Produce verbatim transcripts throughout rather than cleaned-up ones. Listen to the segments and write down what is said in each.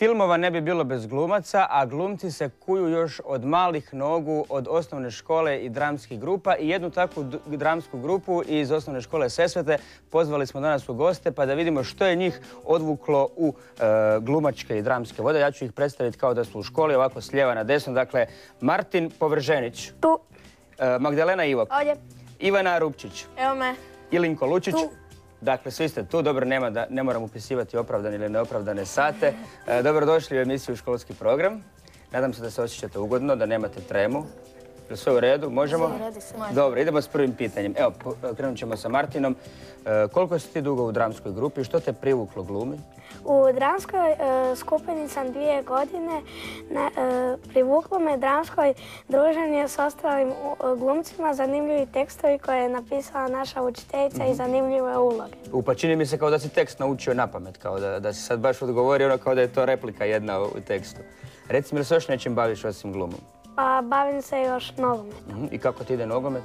Filmova ne bi bilo bez glumaca, a glumci se kuju još od malih nogu, od osnovne škole i dramskih grupa. I jednu takvu dramsku grupu iz osnovne škole Sesvete pozvali smo danas u goste pa da vidimo što je njih odvuklo u e, glumačke i dramske vode. Ja ću ih predstaviti kao da su u školi, ovako s lijeva na desno. Dakle, Martin Povrženić. Tu. E, Magdalena Ivok. Ovdje. Ivana Rupčić. Evo me. Ilinko Lučić. Tu. Dakle, svi ste tu, dobro, nema da, ne moram upisivati opravdane ili neopravdane sate. E, dobrodošli u emisiju Školski program. Nadam se da se osjećate ugodno, da nemate tremu. Je sve u redu? Možemo? Sve u redu, sve može. Dobro, idemo s prvim pitanjem. Evo, krenut ćemo sa Martinom. E, koliko si ti dugo u dramskoj grupi? Što te privuklo glumi? U dramskoj e, skupini sam dvije godine. Na, e, privuklo me dramskoj druženje s ostalim e, glumcima, zanimljivi tekstovi koje je napisala naša učiteljica mm-hmm. i zanimljive uloge. U, pa čini mi se kao da si tekst naučio na pamet, kao da, da si sad baš odgovorio ono kao da je to replika jedna u, u tekstu. Reci mi, li se još nečim baviš osim glumom? Pa bavim se još nogometom. Mm-hmm. I kako ti ide nogomet?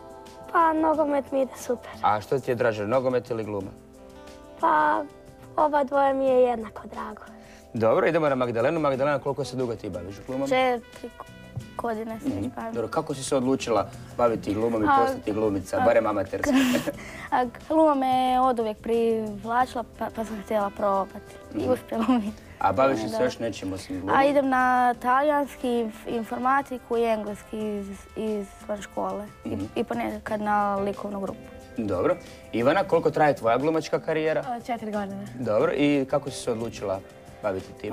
Pa nogomet mi ide super. A što ti je draže, nogomet ili gluma? Pa oba dvoje mi je jednako drago. Dobro, idemo na Magdalenu. Magdalena, koliko se dugo ti baviš glumom? Četiri godine se već bavim. Dobro, kako si se odlučila baviti glumom i postati glumica, barem amaterski? Gluma me oduvijek privlačila pa, pa sam htjela probati. I uspjelo mi. A baviš li se još nečim osim glumom? A idem na talijanski, informatiku i engleski iz, iz škole. I, i ponekad na likovnu grupu. Dobro. Ivana, koliko traje tvoja glumačka karijera? Četiri godine. Dobro. I kako si se odlučila baviti time?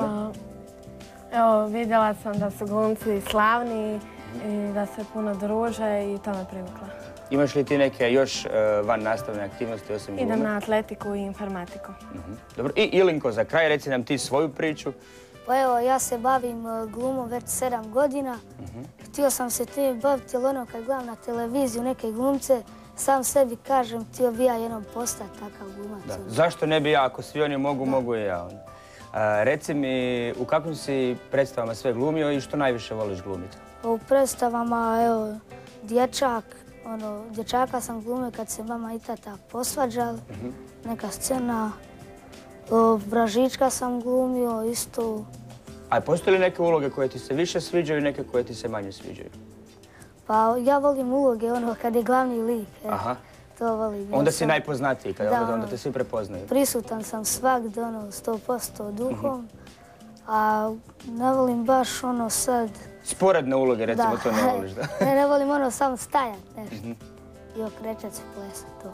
Evo, vidjela sam da su glumci slavni i da se puno druže i to me privukla. Imaš li ti neke još van nastavne aktivnosti osim glume? Idem na atletiku i informatiku. Dobro. I Ilinko, za kraj reci nam ti svoju priču. Pa evo, ja se bavim glumom već sedam godina. Htio sam se time baviti, ali ono kad gledam na televiziju neke glumce, sam sebi kažem, htio bi ja jednom postati takav glumac. Da. Zašto ne bi ja? Ako svi oni mogu, da. Mogu i ja. A, reci mi, u kakvim si predstavama sve glumio i što najviše voliš glumiti? U predstavama, evo, dječak, ono, dječaka sam glumio kad se mama i tata posvađali, uh-huh. neka scena. O, Vražička sam glumio, isto. A postoje li neke uloge koje ti se više sviđaju i neke koje ti se manje sviđaju? Pa ja volim uloge, ono, kad je glavni lik. Aha. To volim. Onda ja si sam, najpoznatiji, kada da, onda, onda ono, te svi prepoznaju. Prisutan sam svakde, ono, sto posto duhom. Uh-huh. A ne volim baš ono sad... Sporedne uloge, recimo, da. To ne voliš, da? ne, ne volim ono samo stajat nešto. Uh-huh. I okrećat se plesat, to.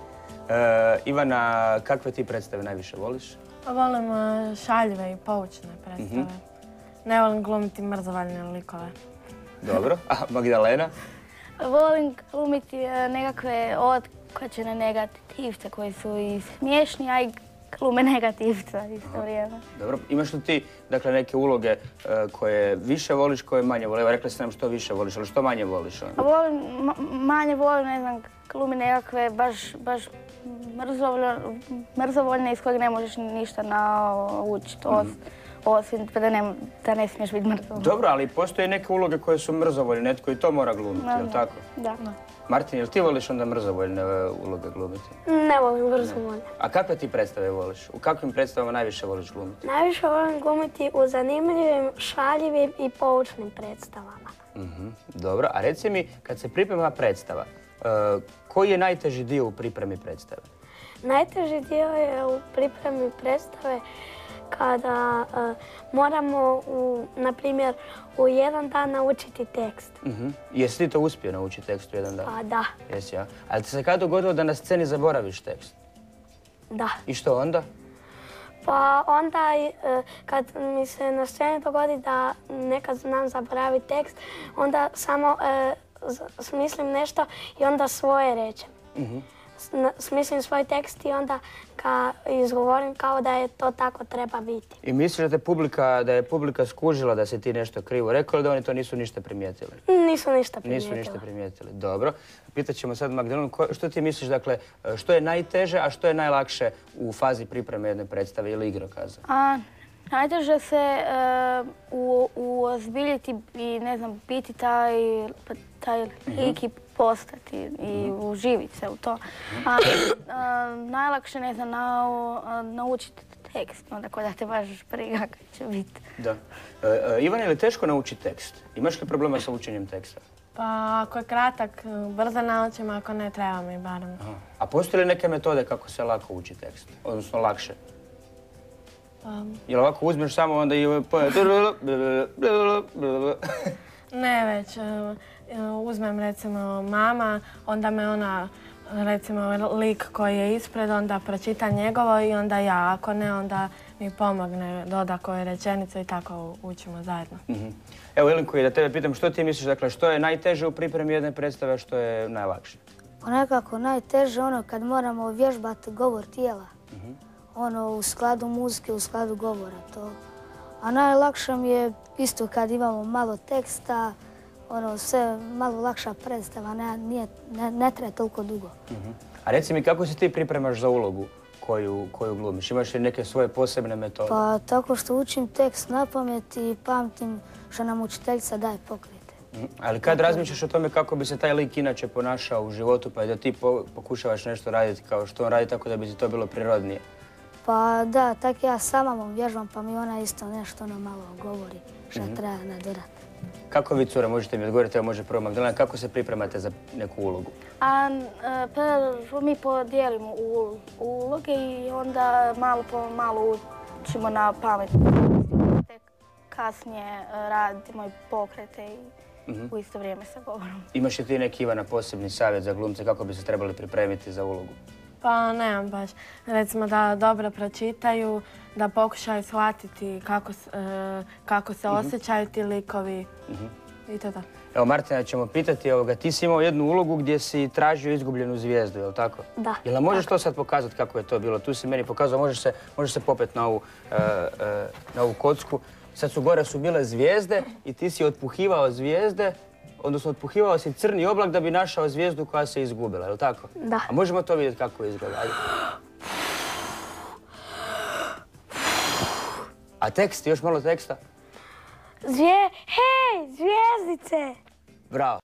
E, Ivana, kakve ti predstave najviše voliš? Volim šaljive i poučne predstave. Mm-hmm. Ne volim glumiti mrzovaljne likove. Dobro. A Magdalena? Volim glumiti nekakve otkačene negativce koji su i smiješni, a i glume negativca isto vrijeme. Dobro. Imaš li ti dakle, neke uloge uh, koje više voliš, koje manje voliš? Evo, rekla si nam što više voliš, ali što manje voliš? A volim, ma, manje volim, ne znam, glumi nekakve baš, baš mrzovoljne iz kojeg ne možeš ništa naučiti, mm-hmm. osim da ne, da ne smiješ biti mrzovoljna. Dobro, ali postoje neke uloge koje su mrzovoljne, netko i to mora glumiti, no, je li tako? Da. No. Martin, jel ti voliš onda mrzovoljne uloge glumiti? Ne volim mrzovoljne. A kakve ti predstave voliš? U kakvim predstavama najviše voliš glumiti? Najviše volim glumiti u zanimljivim, šaljivim i poučnim predstavama. Mm-hmm. Dobro, a reci mi, kad se priprema predstava, uh, koji je najteži dio u pripremi predstave? Najteži dio je u pripremi predstave kada uh, moramo, u, na primjer, u jedan dan naučiti tekst. Uh-huh. Jesi ti to uspio naučiti tekst u jedan dan? Pa da. Jesi, ja. Ali ti se kada dogodilo da na sceni zaboraviš tekst? Da. I što onda? Pa onda uh, kad mi se na sceni dogodi da nekad znam zaboraviti tekst, onda samo uh, smislim nešto i onda svoje rečem. Uh-huh. Smislim svoj tekst i onda ga izgovorim kao da je to tako treba biti. I misliš da, te publika, da je publika skužila da si ti nešto krivo rekao ili da oni to nisu ništa primijetili? Nisu ništa primijetili. Nisu ništa primijetili. Dobro. Pitaćemo sad Magdalenu, što ti misliš, dakle, što je najteže, a što je najlakše u fazi pripreme jedne predstave ili igrokaza? A, najteže se uh, uozbiljiti i, ne znam, biti taj, taj lik i postati i uživiti se u to. A, a, najlakše, ne znam, nau, naučiti tekst, onda ko da te baš briga kad će biti. Da. E, e, Ivan, je li teško naučiti tekst? Imaš li problema sa učenjem teksta? Pa ako je kratak, brzo naučim, ako ne treba mi barem. Aha. A postoje li neke metode kako se lako uči tekst? Odnosno lakše? Um, Jel ovako uzmeš samo onda i... Ne već, uzmem recimo mama, onda me ona, recimo lik koji je ispred, onda pročita njegovo i onda ja, ako ne, onda mi pomogne, doda koju rečenicu i tako učimo zajedno. Evo Ilinko, i da tebe pitam, što ti misliš, dakle, što je najteže u pripremi jedne predstave, što je najlakše? Pa nekako najteže ono kad moramo vježbati govor tijela. Ono u skladu muzike, u skladu govora to. A najlakše mi je isto kad imamo malo teksta, ono sve malo lakša predstava, ne, nije, ne, ne traje toliko dugo. A reci mi, kako se ti pripremaš za ulogu koju, koju glumiš? Imaš li neke svoje posebne metode? Pa tako što učim tekst na pamet i pamtim što nam učiteljica daje pokrete. Ali kad razmišljaš o tome kako bi se taj lik inače ponašao u životu, pa da ti pokušavaš nešto raditi kao što on radi, tako da bi ti to bilo prirodnije? Pa da, tak ja sama mu vježbam, pa mi ona isto nešto ono malo govori što treba nadodati. Kako vi, cura, možete mi odgovoriti, evo može prvo Magdalena, kako se pripremate za neku ulogu? A prvo mi podijelimo u uloge i onda malo po malo učimo na pamet. Tek kasnije radimo i pokrete i u isto vrijeme sa govorom. Imaš li ti neki, Ivana, posebni savjet za glumce kako bi se trebali pripremiti za ulogu? Pa nemam baš. Recimo da dobro pročitaju, da pokušaju shvatiti kako, e, kako se osjećaju ti likovi i to tako. Evo, Martina, ćemo pitati, ovoga, ti si imao jednu ulogu gdje si tražio izgubljenu zvijezdu, je li tako? Da. Jel nam možeš to sad pokazati kako je to bilo? Tu si meni pokazao, možeš se, možeš se popet na ovu, e, e, na ovu kocku. Sad su gore su bile zvijezde i ti si otpuhivao zvijezde, odnosno otpuhivao si crni oblak da bi našao zvijezdu koja se izgubila, je li tako? Da. A možemo to vidjeti kako izgleda? Ajde. A tekst, još malo teksta? Zvije... Hej, zvijezdice! Bravo.